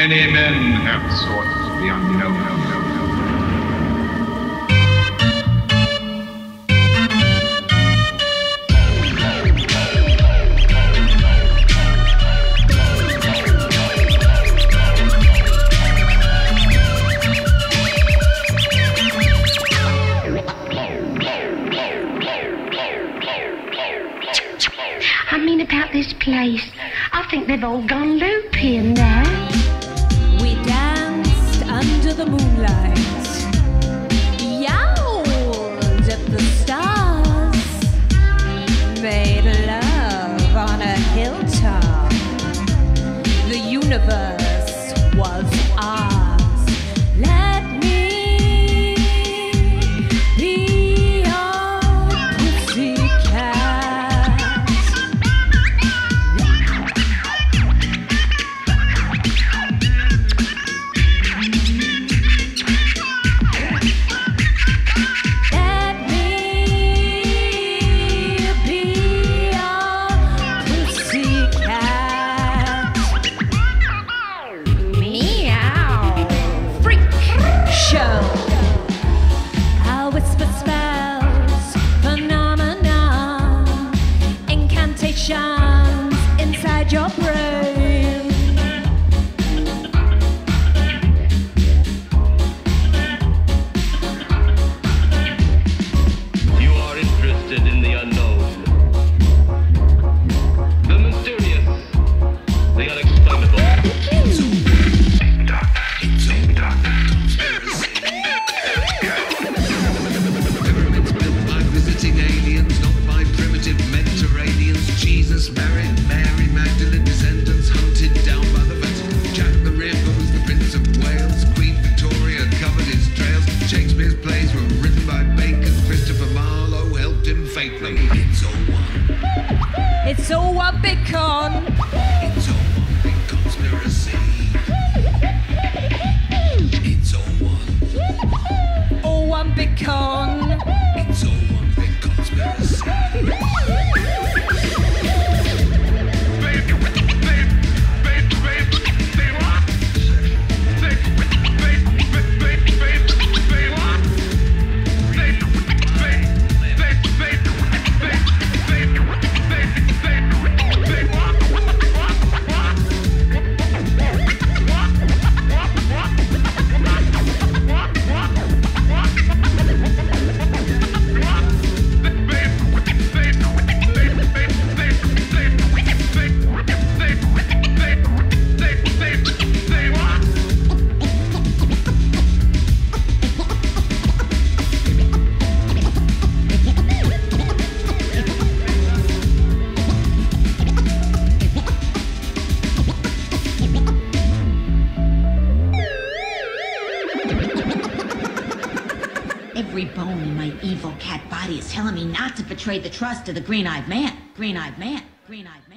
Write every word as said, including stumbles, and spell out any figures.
Many men have sought the unknown. I mean about this place. I think they've all gone loopy in there. We danced under the moonlight, yowled at the stars, made love on a hilltop. The universe was ours. Let me be your pussycat. Inside your brain. You are interested in the unknown, the mysterious, the unexplainable. It's a doctor. It's a doctor. Pyramids built by visiting aliens, not by primitive Mediterraneans. Jesus married Mary Magdalene, descendants hunted down by the Vatican. Jack the Ripper was the Prince of Wales. Queen Victoria covered his trails. Shakespeare's plays were written by Bacon. Christopher Marlowe helped him fatally. It's all one. It's all one big con. It's all one big conspiracy. It's all one. All one big con. It's all one big conspiracy. Every bone in my evil cat body is telling me not to betray the trust of the green-eyed man. Green-eyed man. Green-eyed man.